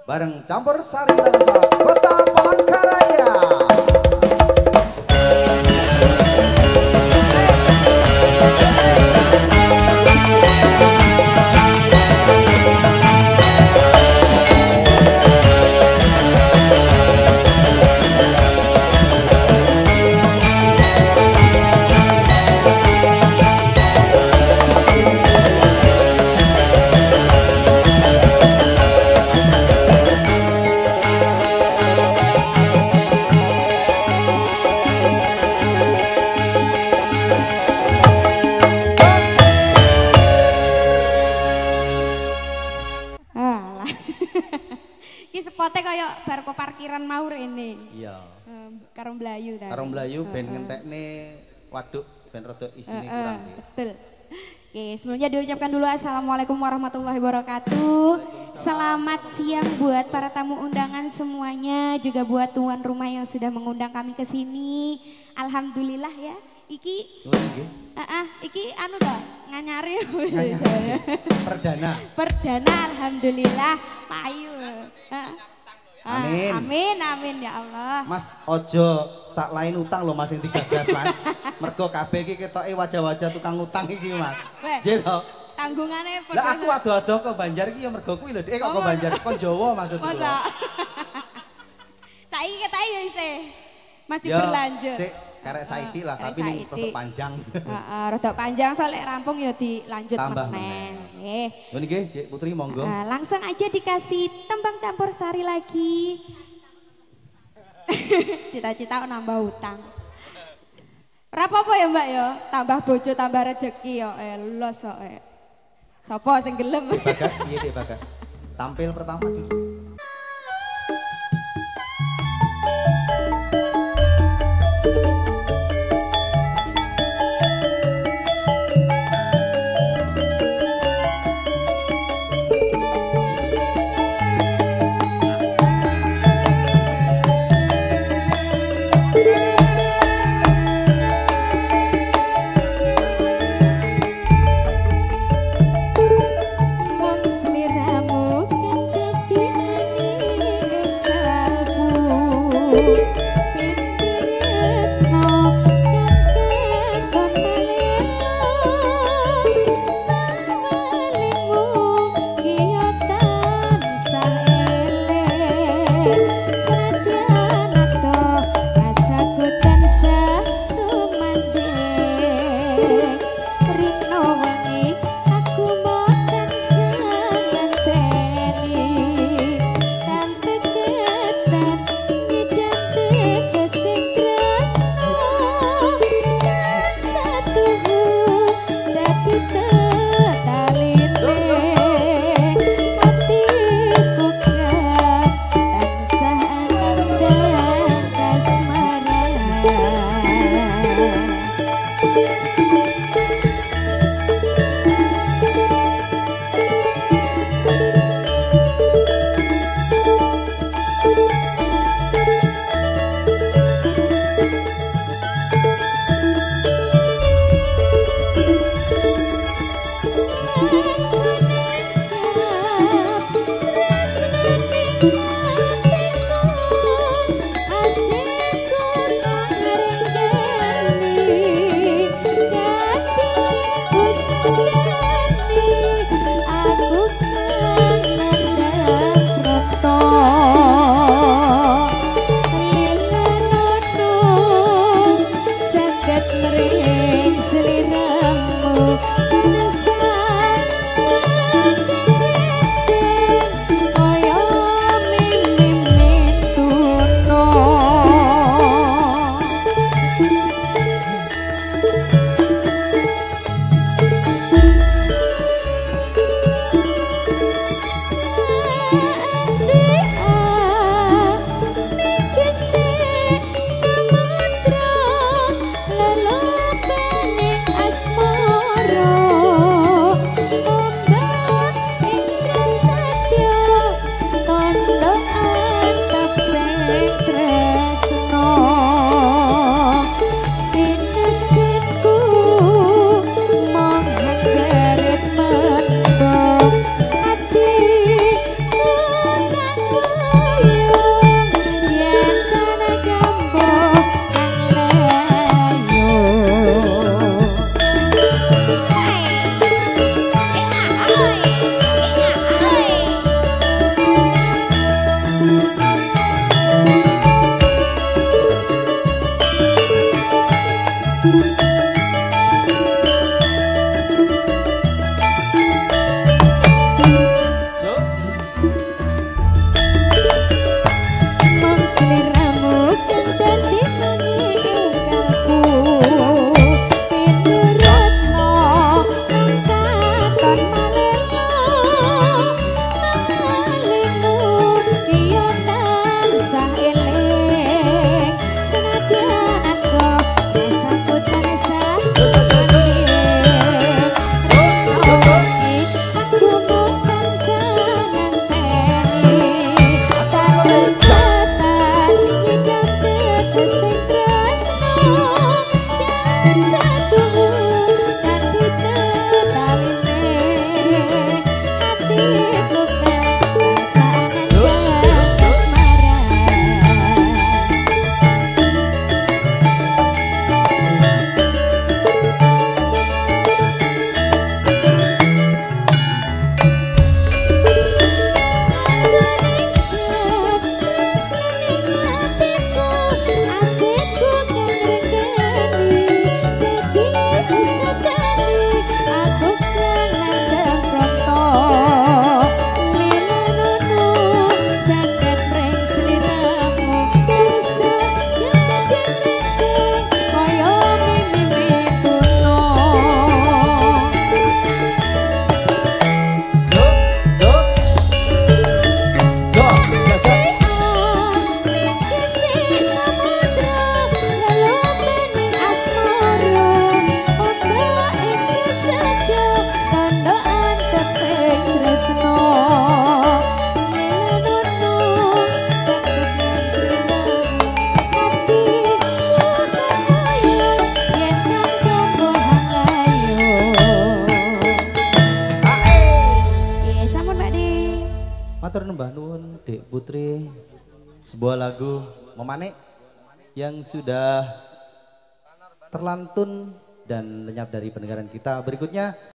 bareng Campur Sari Rasa Kota Palangkaraya. Spotnya kayak bar ke parkiran mau rene. Iya. Karo Melayu ta. Karo Melayu ben ngentekne waduk ben rada isine kurang. Betul. Oke, sebelumnya diucapkan dulu Assalamualaikum warahmatullahi wabarakatuh. Selamat siang buat para tamu undangan semuanya, juga buat tuan rumah yang sudah mengundang kami ke sini. Alhamdulillah ya. Iki iki anu ta, nganyari. Perdana. Perdana alhamdulillah payu. Amin. Amin amin ya Allah. Mas ojo sak lain utang lho Mas yang 13 Mas. Mergo kabeh iki ketoke wajah-wajah tukang utang iki Mas. Nggih to. Tanggungane lah aku ado-ado ke Banjar iki ya mergo kuwi lho. Kok ke Banjar kon Jawa maksudku. Saiki ketoke ya isih masih berlanjut. Sik karek saiki lah tapi ning rada panjang. Heeh, rada panjang soalnya rampung ya dilanjut meneh. Nggih. Ngene nggih, Cik Putri monggo. Langsung aja dikasih tembang campur sari lagi. Cita-cita nambah utang. Rapopo ya Mbak ya, tambah bojo tambah rezeki ya elos kok. Sapa sing gelem? Bagas piye Dek Bagas? Tampil pertama dulu. Wong sliramu kan dadi Matur nuwun nuwun Dek Putri, sebuah lagu Memanik yang sudah terlantun dan lenyap dari pendengaran kita. Berikutnya